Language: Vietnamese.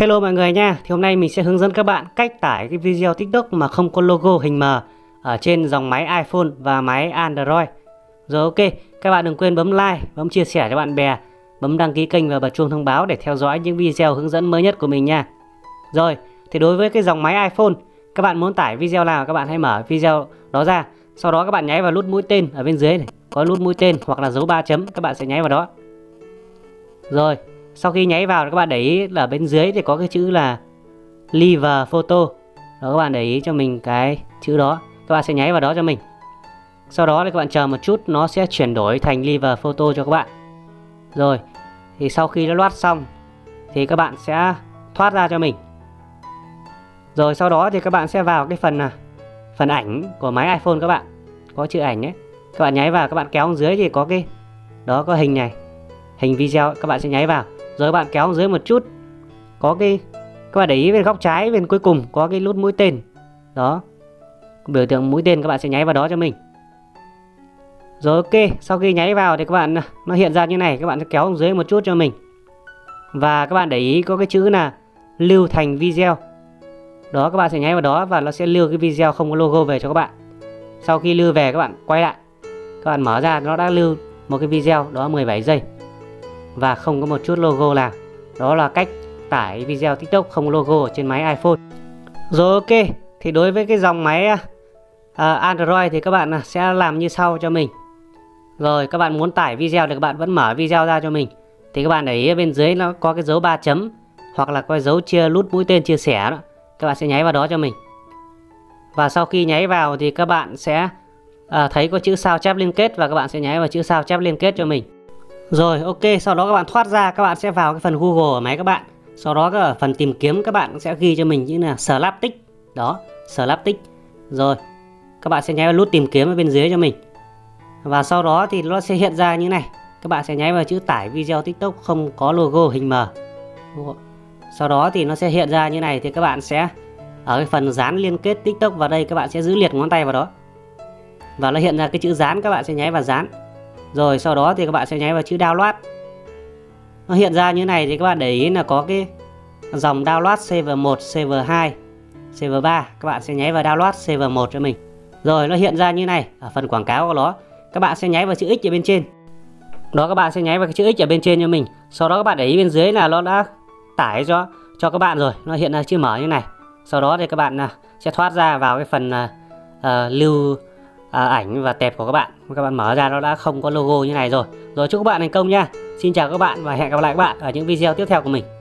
Hello mọi người nha. Thì hôm nay mình sẽ hướng dẫn các bạn cách tải cái video TikTok mà không có logo hình mờ ở trên dòng máy iPhone và máy Android. Rồi ok, các bạn đừng quên bấm like, bấm chia sẻ cho bạn bè, bấm đăng ký kênh và bật chuông thông báo để theo dõi những video hướng dẫn mới nhất của mình nha. Rồi, thì đối với cái dòng máy iPhone, các bạn muốn tải video nào các bạn hãy mở video đó ra. Sau đó các bạn nháy vào nút mũi tên ở bên dưới này, có nút mũi tên hoặc là dấu 3 chấm, các bạn sẽ nháy vào đó. Rồi, sau khi nháy vào các bạn để ý là bên dưới thì có cái chữ là Live Photo. Đó, các bạn để ý cho mình cái chữ đó, các bạn sẽ nháy vào đó cho mình. Sau đó thì các bạn chờ một chút, nó sẽ chuyển đổi thành Live Photo cho các bạn. Rồi, thì sau khi nó load xong thì các bạn sẽ thoát ra cho mình. Rồi sau đó thì các bạn sẽ vào cái phần ảnh của máy iPhone các bạn. Có chữ ảnh ấy. Các bạn nháy vào, các bạn kéo xuống dưới thì có cái đó, có hình này. Hình video, các bạn sẽ nháy vào. Rồi các bạn kéo xuống dưới một chút, có cái, các bạn để ý bên góc trái bên cuối cùng có cái nút mũi tên. Đó, biểu tượng mũi tên, các bạn sẽ nháy vào đó cho mình. Rồi ok, sau khi nháy vào thì các bạn, nó hiện ra như này, các bạn sẽ kéo xuống dưới một chút cho mình. Và các bạn để ý có cái chữ là lưu thành video. Đó, các bạn sẽ nháy vào đó và nó sẽ lưu cái video không có logo về cho các bạn. Sau khi lưu về các bạn quay lại, các bạn mở ra, nó đã lưu một cái video đó 17 giây và không có một chút logo nào. Đó là cách tải video TikTok không logo trên máy iPhone. Rồi ok, thì đối với cái dòng máy Android thì các bạn sẽ làm như sau cho mình. Rồi các bạn muốn tải video thì các bạn vẫn mở video ra cho mình. Thì các bạn để ý ở bên dưới nó có cái dấu 3 chấm hoặc là có dấu nút mũi tên chia sẻ đó. Các bạn sẽ nháy vào đó cho mình. Và sau khi nháy vào thì các bạn sẽ thấy có chữ sao chép liên kết và các bạn sẽ nháy vào chữ sao chép liên kết cho mình. Rồi ok, sau đó các bạn thoát ra, các bạn sẽ vào cái phần Google ở máy các bạn. Sau đó ở phần tìm kiếm các bạn sẽ ghi cho mình chữ là Slaptic. Đó, Slaptic. Rồi, các bạn sẽ nháy vào nút tìm kiếm ở bên dưới cho mình. Và sau đó thì nó sẽ hiện ra như này. Các bạn sẽ nháy vào chữ tải video TikTok không có logo hình mờ. Sau đó thì nó sẽ hiện ra như này, thì các bạn sẽ ở cái phần dán liên kết TikTok vào đây, các bạn sẽ giữ liệt ngón tay vào đó. Và nó hiện ra cái chữ dán, các bạn sẽ nháy vào dán. Rồi sau đó thì các bạn sẽ nháy vào chữ download. Nó hiện ra như này thì các bạn để ý là có cái dòng download server 1, server 2, server 3. Các bạn sẽ nháy vào download server 1 cho mình. Rồi nó hiện ra như này, ở phần quảng cáo của nó, các bạn sẽ nháy vào chữ X ở bên trên. Đó, các bạn sẽ nháy vào cái chữ X ở bên trên cho mình. Sau đó các bạn để ý bên dưới là nó đã tải cho các bạn rồi, nó hiện ra chữ mở như này. Sau đó thì các bạn sẽ thoát ra vào cái phần lưu ảnh và tệp của các bạn. Các bạn mở ra nó đã không có logo như này rồi. Rồi chúc các bạn thành công nha. Xin chào các bạn và hẹn gặp lại các bạn ở những video tiếp theo của mình.